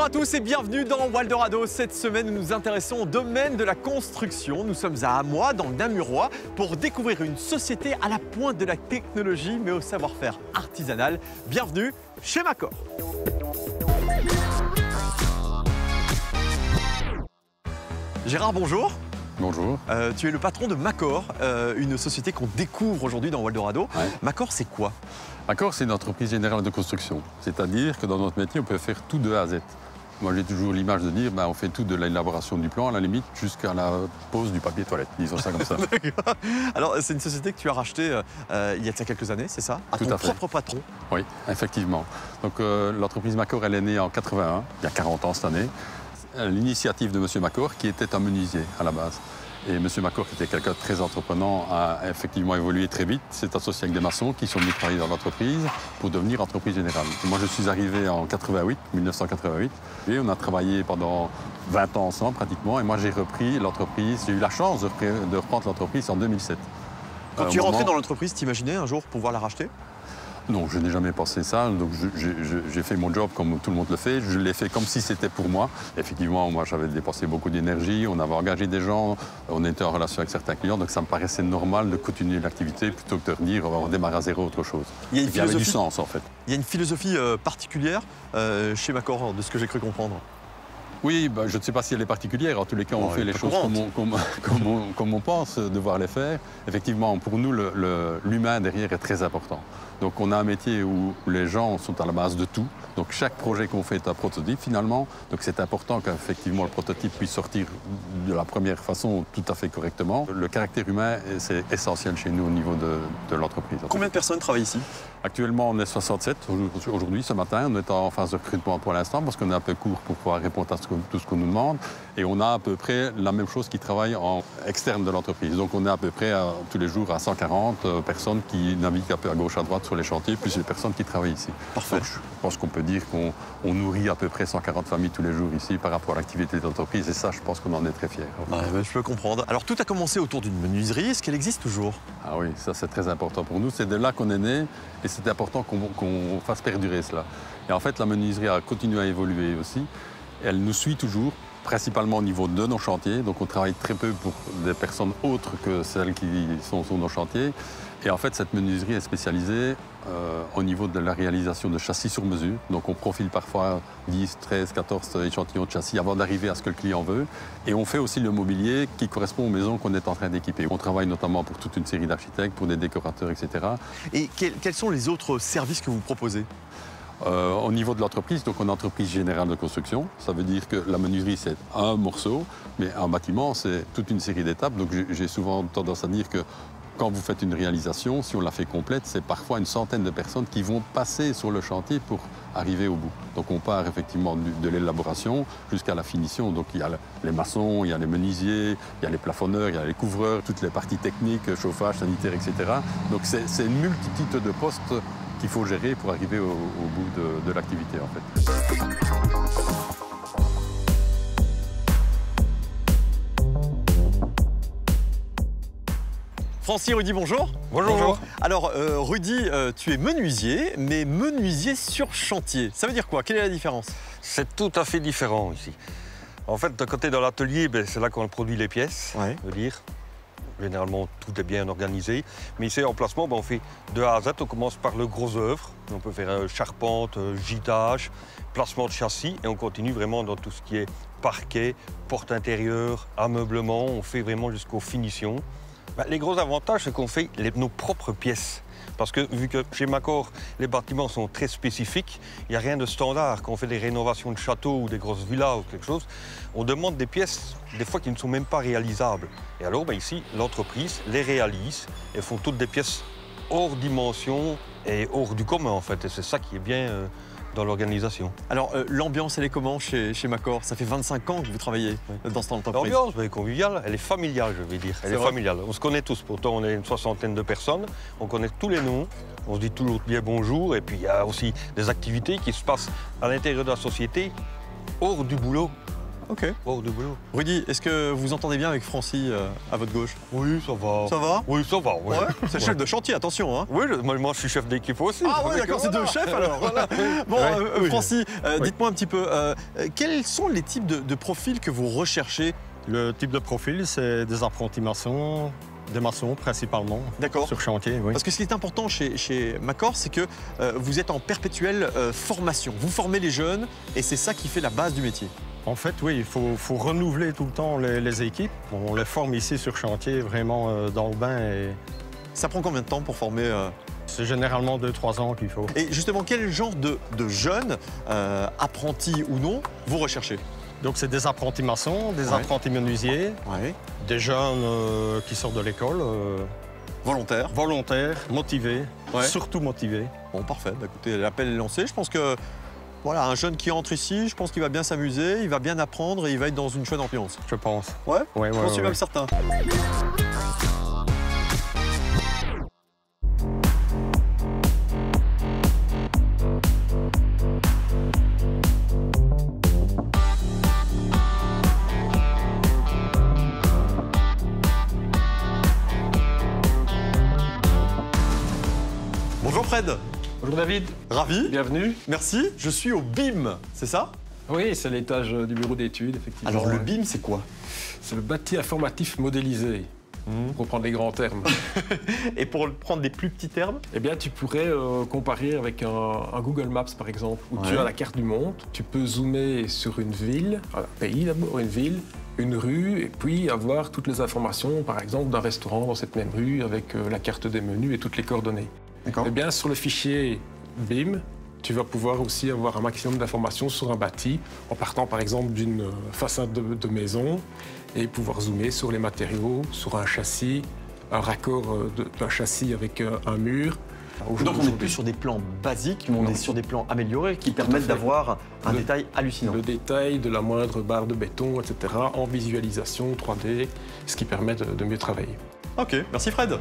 à tous et bienvenue dans Waldorado. Cette semaine, nous nous intéressons au domaine de la construction. Nous sommes à Amois, dans le Namurois, pour découvrir une société à la pointe de la technologie, mais au savoir-faire artisanal. Bienvenue chez Macor. Gérard, bonjour. Bonjour. Tu es le patron de Macor, une société qu'on découvre aujourd'hui dans Waldorado. Ouais. Macor, c'est quoi? Macor, c'est une entreprise générale de construction. C'est-à-dire que dans notre métier, on peut faire tout de A à Z. Moi, j'ai toujours l'image de dire, on fait tout de l'élaboration du plan, à la limite, jusqu'à la pose du papier toilette, disons ça comme ça. Alors, c'est une société que tu as rachetée il y a quelques années, c'est ça? Tout à fait. Propre patron. Oui, effectivement. Donc, l'entreprise Macor, elle est née en 81, il y a 40 ans cette année. L'initiative de M. Macor, qui était un menuisier à la base. Et M. Macor, qui était quelqu'un de très entreprenant, a effectivement évolué très vite. C'est associé avec des maçons qui sont venus travailler dans l'entreprise pour devenir entreprise générale. Moi, je suis arrivé en 1988, et on a travaillé pendant 20 ans ensemble pratiquement. Et moi, j'ai repris l'entreprise. J'ai eu la chance de reprendre l'entreprise en 2007. Quand tu es rentré dans l'entreprise, t'imaginais un jour pouvoir la racheter? Non, je n'ai jamais pensé ça. Donc j'ai fait mon job comme tout le monde le fait. Je l'ai fait comme si c'était pour moi. Effectivement, moi, j'avais dépensé beaucoup d'énergie. On avait engagé des gens. On était en relation avec certains clients. Donc ça me paraissait normal de continuer l'activité plutôt que de dire on va redémarrer à zéro autre chose. Il y avait du sens, en fait. Il y a une philosophie particulière chez Macor, de ce que j'ai cru comprendre. Oui, je ne sais pas si elle est particulière. En tous les cas, on fait les choses comme on pense devoir les faire. Effectivement, pour nous, l'humain derrière est très important. Donc on a un métier où les gens sont à la base de tout. Donc chaque projet qu'on fait est un prototype finalement. Donc c'est important qu'effectivement le prototype puisse sortir de la première façon tout à fait correctement. Le caractère humain, c'est essentiel chez nous au niveau de l'entreprise. Combien de personnes travaillent ici? Actuellement, on est 67. Aujourd'hui, ce matin, on est en phase de recrutement pour l'instant parce qu'on est un peu court pour pouvoir répondre à tout ce qu'on nous demande. Et on a à peu près la même chose qui travaille en externe de l'entreprise. Donc on est à peu près tous les jours à 140 personnes qui naviguent un peu à gauche, à droite sur les chantiers, plus les personnes qui travaillent ici. Parfait. Donc, je pense qu'on peut dire qu'on nourrit à peu près 140 familles tous les jours ici par rapport à l'activité de l'entreprise. Et ça, je pense qu'on en est très fiers. Je peux comprendre. Alors tout a commencé autour d'une menuiserie. Est-ce qu'elle existe toujours? Ah oui, ça c'est très important pour nous. C'est de là qu'on est né et c'est important qu'on fasse perdurer cela. Et en fait, la menuiserie a continué à évoluer aussi. Elle nous suit toujours, principalement au niveau de nos chantiers. Donc on travaille très peu pour des personnes autres que celles qui sont sur nos chantiers. Et en fait, cette menuiserie est spécialisée au niveau de la réalisation de châssis sur mesure. Donc on profile parfois 10, 13, 14 échantillons de châssis avant d'arriver à ce que le client veut. Et on fait aussi le mobilier qui correspond aux maisons qu'on est en train d'équiper. On travaille notamment pour toute une série d'architectes, pour des décorateurs, etc. Et quels sont les autres services que vous proposez? Au niveau de l'entreprise, donc on est une entreprise générale de construction. Ça veut dire que la menuiserie, c'est un morceau, mais un bâtiment, c'est toute une série d'étapes. Donc j'ai souvent tendance à dire que quand vous faites une réalisation, si on la fait complète, c'est parfois une centaine de personnes qui vont passer sur le chantier pour arriver au bout. Donc on part effectivement de l'élaboration jusqu'à la finition. Donc il y a les maçons, il y a les menuisiers, il y a les plafonneurs, il y a les couvreurs, toutes les parties techniques, chauffage, sanitaire, etc. Donc c'est une multitude de postes qu'il faut gérer pour arriver au bout de l'activité en fait. Francis, Rudy, bonjour. Bonjour. Alors, Rudy, tu es menuisier, mais menuisier sur chantier. Ça veut dire quoi? Quelle est la différence? C'est tout à fait différent ici. En fait, d'un côté, dans l'atelier, c'est là qu'on produit les pièces, Ouais. je veux dire. Généralement, tout est bien organisé. Mais ici, en placement, on fait de A à Z. On commence par le gros œuvre. On peut faire charpente, gîtage, placement de châssis. Et on continue vraiment dans tout ce qui est parquet, porte intérieure, ameublement. On fait vraiment jusqu'aux finitions. Les gros avantages, c'est qu'on fait nos propres pièces. Parce que vu que chez Macor, les bâtiments sont très spécifiques, il n'y a rien de standard. Quand on fait des rénovations de châteaux ou des grosses villas ou quelque chose, on demande des pièces, des fois, qui ne sont même pas réalisables. Et alors, ici, l'entreprise les réalise et font toutes des pièces hors dimension et hors du commun, en fait. Et c'est ça qui est bien dans l'organisation. Alors, l'ambiance, elle est comment chez Macor? Ça fait 25 ans que vous travaillez dans cette entreprise. L'ambiance est conviviale, elle est familiale, je vais dire. Elle est familiale. On se connaît tous, pourtant on est une soixantaine de personnes. On connaît tous les noms, on se dit toujours bien bonjour. Et puis il y a aussi des activités qui se passent à l'intérieur de la société, hors du boulot. Ok. Wow, de boulot. Rudy, est-ce que vous entendez bien avec Francie à votre gauche? Oui, ça va. Ça va? Oui, ça va, oui. Ouais, c'est le chef de chantier, attention. Hein. Oui, moi je suis chef d'équipe aussi. Ah oui, d'accord, c'est deux chefs alors. Voilà. Bon, Francie, dites-moi un petit peu, quels sont les types de profils que vous recherchez? Le type de profil, c'est des apprentis maçons, des maçons principalement. D'accord. Sur chantier, oui. Parce que ce qui est important chez Macor, c'est que vous êtes en perpétuelle formation. Vous formez les jeunes et c'est ça qui fait la base du métier. En fait, oui, il faut renouveler tout le temps les équipes. On les forme ici sur chantier, vraiment dans le bain. Et Ça prend combien de temps pour former c'est généralement 2-3 ans qu'il faut. Et justement, quel genre de jeunes, apprentis ou non, vous recherchez? Donc, c'est des apprentis maçons, des apprentis menuisiers, des jeunes qui sortent de l'école. Volontaires. Volontaires, motivés, surtout motivés. Bon, parfait. Bah, écoutez, l'appel est lancé. Je pense que voilà, un jeune qui entre ici, je pense qu'il va bien s'amuser, il va bien apprendre et il va être dans une chouette ambiance. Je pense. Ouais, Ouais, j'en suis même certain. Bonjour Fred. Bonjour David. Ravi. Bienvenue. Merci. Je suis au BIM, c'est ça? Oui, c'est l'étage du bureau d'études, effectivement. Alors le BIM, c'est quoi? C'est le bâti informatif modélisé, pour prendre les grands termes. Et pour prendre des plus petits termes? Eh bien, tu pourrais comparer avec un Google Maps, par exemple, où tu as la carte du monde. Tu peux zoomer sur une ville, un pays d'abord, une ville, une rue, et puis avoir toutes les informations, par exemple, d'un restaurant dans cette même rue, avec la carte des menus et toutes les coordonnées. Eh bien, sur le fichier BIM, tu vas pouvoir aussi avoir un maximum d'informations sur un bâti, en partant par exemple d'une façade de maison, et pouvoir zoomer sur les matériaux, sur un châssis, un raccord d'un châssis avec un mur. Donc on n'est plus sur des plans basiques, mais on est sur des plans améliorés qui permettent d'avoir un détail hallucinant. Le détail de la moindre barre de béton, etc., en visualisation 3D, ce qui permet de mieux travailler. Ok, merci Fred.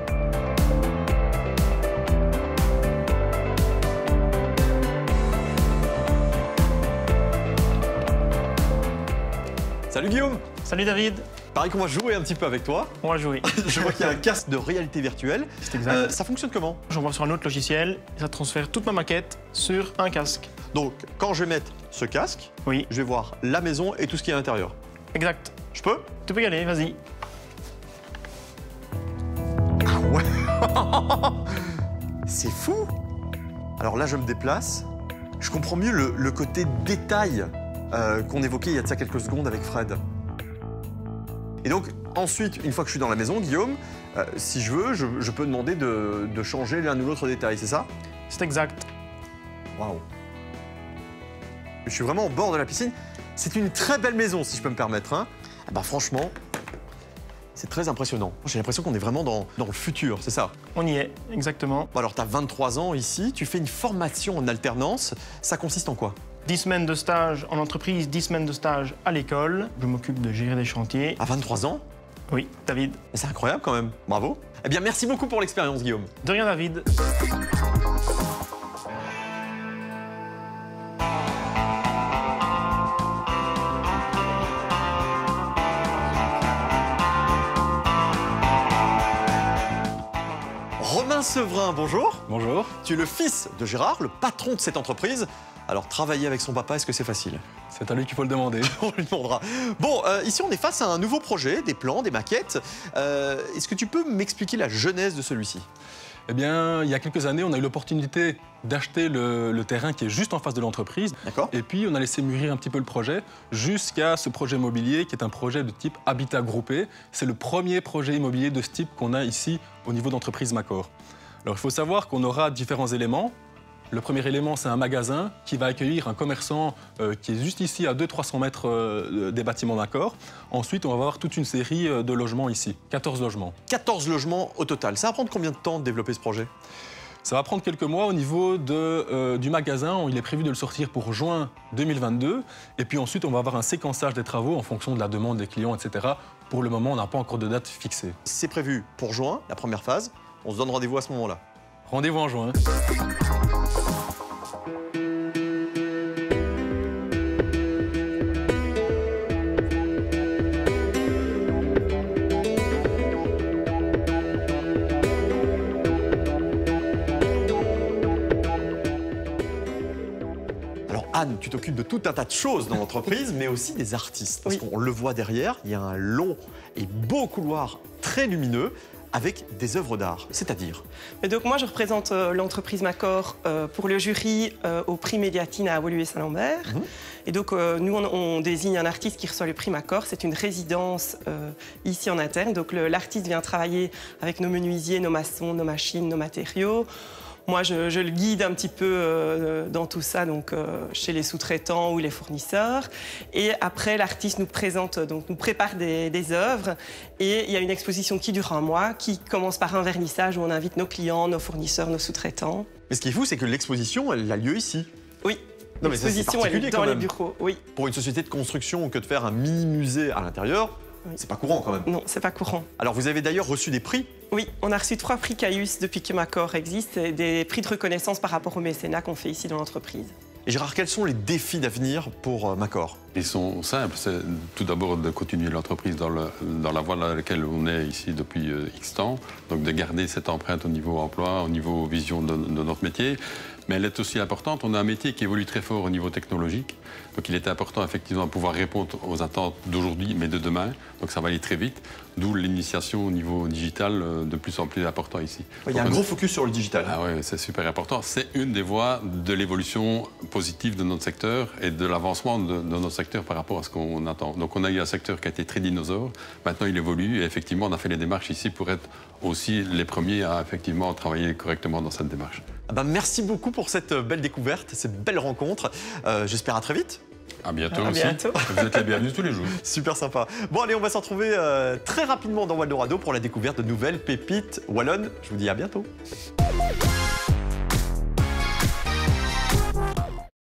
Salut Guillaume. Salut David. Pareil qu'on va jouer un petit peu avec toi. On va jouer. Je vois qu'il y a un casque de réalité virtuelle. C'est exact. Ça fonctionne comment? J'envoie sur un autre logiciel et ça transfère toute ma maquette sur un casque. Donc quand je vais mettre ce casque, Oui, je vais voir la maison et tout ce qui est à l'intérieur. exact. Je peux? Tu peux y aller, vas-y. C'est fou. Alors là, je me déplace. Je comprends mieux le côté détail qu'on évoquait il y a de ça quelques secondes avec Fred. Et donc, ensuite, une fois que je suis dans la maison, Guillaume, si je veux, je peux demander de changer l'un ou l'autre détail, c'est ça? C'est exact. Waouh. Je suis vraiment au bord de la piscine. C'est une très belle maison, si je peux me permettre. Hein. Ah bah, franchement, c'est très impressionnant. J'ai l'impression qu'on est vraiment dans le futur, c'est ça? On y est, exactement. Bon, alors, tu as 23 ans ici, tu fais une formation en alternance. Ça consiste en quoi? 10 semaines de stage en entreprise, 10 semaines de stage à l'école. Je m'occupe de gérer des chantiers. À 23 ans? Oui, David. C'est incroyable quand même. Bravo. Eh bien, merci beaucoup pour l'expérience, Guillaume. De rien, David. Romain Sevrin, bonjour. Bonjour. Tu es le fils de Gérard, le patron de cette entreprise. Alors, travailler avec son papa, est-ce que c'est facile? C'est à lui qu'il faut le demander. On lui demandera. Bon, ici, on est face à un nouveau projet, des plans, des maquettes. Est-ce que tu peux m'expliquer la genèse de celui-ci? Eh bien, il y a quelques années, on a eu l'opportunité d'acheter le terrain qui est juste en face de l'entreprise. D'accord. Et puis, on a laissé mûrir un petit peu le projet jusqu'à ce projet immobilier qui est un projet de type habitat groupé. C'est le premier projet immobilier de ce type qu'on a ici au niveau d'entreprise Macor. Alors, il faut savoir qu'on aura différents éléments. Le premier élément, c'est un magasin qui va accueillir un commerçant qui est juste ici à 200-300 mètres des bâtiments Macor. Ensuite, on va avoir toute une série de logements ici, 14 logements. 14 logements au total. Ça va prendre combien de temps de développer ce projet? Ça va prendre quelques mois au niveau du magasin. Il est prévu de le sortir pour juin 2022. Et puis ensuite, on va avoir un séquençage des travaux en fonction de la demande des clients, etc. Pour le moment, on n'a pas encore de date fixée. C'est prévu pour juin, la première phase. On se donne rendez-vous à ce moment-là. Rendez-vous en juin. t'occupes de tout un tas de choses dans l'entreprise, mais aussi des artistes. Parce qu'on le voit derrière, il y a un long et beau couloir très lumineux avec des œuvres d'art, c'est-à-dire. Et donc moi, je représente l'entreprise Macor pour le jury au prix Médiatine à Woluwe-Saint-Lambert. Et donc nous, on désigne un artiste qui reçoit le prix Macor. C'est une résidence ici en interne. Donc l'artiste vient travailler avec nos menuisiers, nos maçons, nos machines, nos matériaux. Moi, je le guide un petit peu dans tout ça, donc chez les sous-traitants ou les fournisseurs. Et après, l'artiste nous présente, donc nous prépare des œuvres. Et il y a une exposition qui dure un mois, qui commence par un vernissage où on invite nos clients, nos fournisseurs, nos sous-traitants. Mais ce qui est fou, c'est que l'exposition, elle a lieu ici. Oui. Non, mais l'exposition, elle est dans les bureaux. Oui. Pour une société de construction, que de faire un mini-musée à l'intérieur, c'est pas courant quand même. Non, c'est pas courant. Alors vous avez d'ailleurs reçu des prix. Oui, on a reçu 3 prix Caius depuis que Macor existe, et des prix de reconnaissance par rapport au mécénat qu'on fait ici dans l'entreprise. Et Gérard, quels sont les défis d'avenir pour Macor? Ils sont simples. C'est tout d'abord de continuer l'entreprise dans la voie dans laquelle on est ici depuis X temps. Donc de garder cette empreinte au niveau emploi, au niveau vision de notre métier. Mais elle est aussi importante. On a un métier qui évolue très fort au niveau technologique. Donc il était important effectivement de pouvoir répondre aux attentes d'aujourd'hui, mais de demain. Donc ça va aller très vite. D'où l'initiation au niveau digital de plus en plus important ici. Il y a un gros focus sur le digital. Ah oui, c'est super important. C'est une des voies de l'évolution positive de notre secteur et de l'avancement de notre secteur par rapport à ce qu'on attend. Donc on a eu un secteur qui a été très dinosaure. Maintenant il évolue et effectivement on a fait les démarches ici pour être aussi les premiers à effectivement travailler correctement dans cette démarche. Merci beaucoup pour cette belle découverte, cette belle rencontre. J'espère à très vite. À bientôt À aussi. bientôt. Vous êtes les bienvenus tous les jours. Super sympa. Bon allez, on va se retrouver très rapidement dans Waldorado pour la découverte de nouvelles pépites wallonnes. Je vous dis à bientôt.